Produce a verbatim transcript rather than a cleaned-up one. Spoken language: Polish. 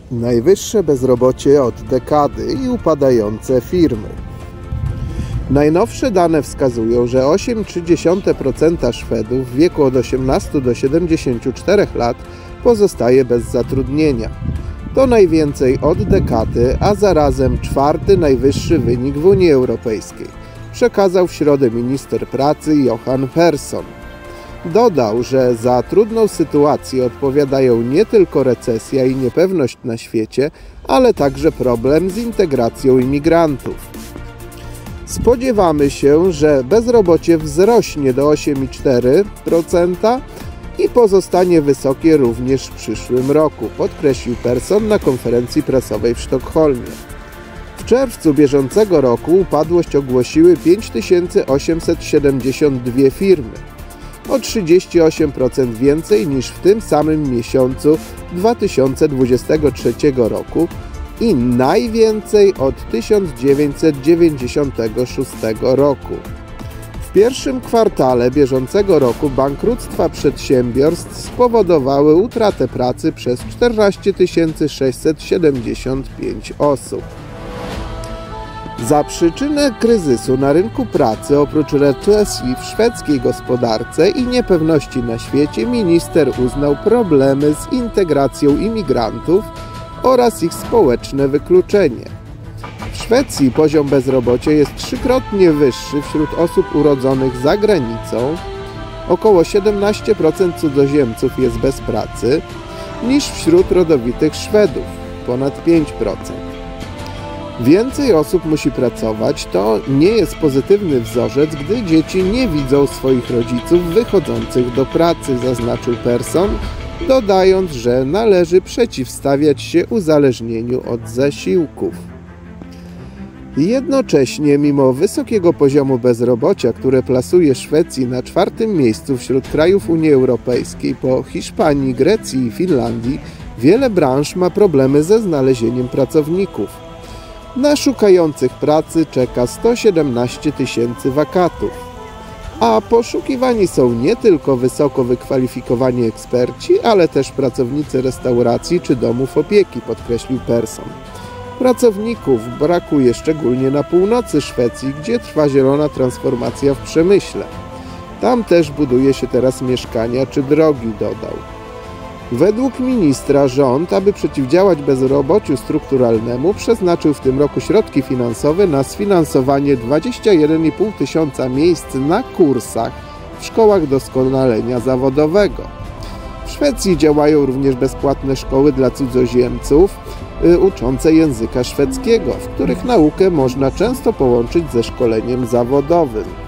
Najwyższe bezrobocie od dekady i upadające firmy. Najnowsze dane wskazują, że osiem przecinek trzy procent Szwedów w wieku od osiemnastu do siedemdziesięciu czterech lat pozostaje bez zatrudnienia. To najwięcej od dekady, a zarazem czwarty najwyższy wynik w Unii Europejskiej, przekazał w środę minister pracy Johan Persson. Dodał, że za trudną sytuację odpowiadają nie tylko recesja i niepewność na świecie, ale także problem z integracją imigrantów. Spodziewamy się, że bezrobocie wzrośnie do osiem przecinek cztery procent i pozostanie wysokie również w przyszłym roku, podkreślił Persson na konferencji prasowej w Sztokholmie. W czerwcu bieżącego roku upadłość ogłosiły pięć tysięcy osiemset siedemdziesiąt dwie firmy, o trzydzieści osiem procent więcej niż w tym samym miesiącu dwa tysiące dwudziestego trzeciego roku i najwięcej od tysiąc dziewięćset dziewięćdziesiątego szóstego roku. W pierwszym kwartale bieżącego roku bankructwa przedsiębiorstw spowodowały utratę pracy przez czternaście tysięcy sześćset siedemdziesiąt pięć osób. Za przyczynę kryzysu na rynku pracy, oprócz recesji w szwedzkiej gospodarce i niepewności na świecie, minister uznał problemy z integracją imigrantów oraz ich społeczne wykluczenie. W Szwecji poziom bezrobocia jest trzykrotnie wyższy wśród osób urodzonych za granicą, około siedemnaście procent cudzoziemców jest bez pracy, niż wśród rodowitych Szwedów, ponad pięć procent. Więcej osób musi pracować, to nie jest pozytywny wzorzec, gdy dzieci nie widzą swoich rodziców wychodzących do pracy, zaznaczył Persson, dodając, że należy przeciwstawiać się uzależnieniu od zasiłków. Jednocześnie, mimo wysokiego poziomu bezrobocia, które plasuje Szwecji na czwartym miejscu wśród krajów Unii Europejskiej po Hiszpanii, Grecji i Finlandii, wiele branż ma problemy ze znalezieniem pracowników. Na szukających pracy czeka sto siedemnaście tysięcy wakatów, a poszukiwani są nie tylko wysoko wykwalifikowani eksperci, ale też pracownicy restauracji czy domów opieki, podkreślił Persson. Pracowników brakuje szczególnie na północy Szwecji, gdzie trwa zielona transformacja w przemyśle. Tam też buduje się teraz mieszkania czy drogi, dodał. Według ministra rząd, aby przeciwdziałać bezrobociu strukturalnemu, przeznaczył w tym roku środki finansowe na sfinansowanie dwudziestu jeden i pół tysiąca miejsc na kursach w szkołach doskonalenia zawodowego. W Szwecji działają również bezpłatne szkoły dla cudzoziemców y, uczące języka szwedzkiego, w których naukę można często połączyć ze szkoleniem zawodowym.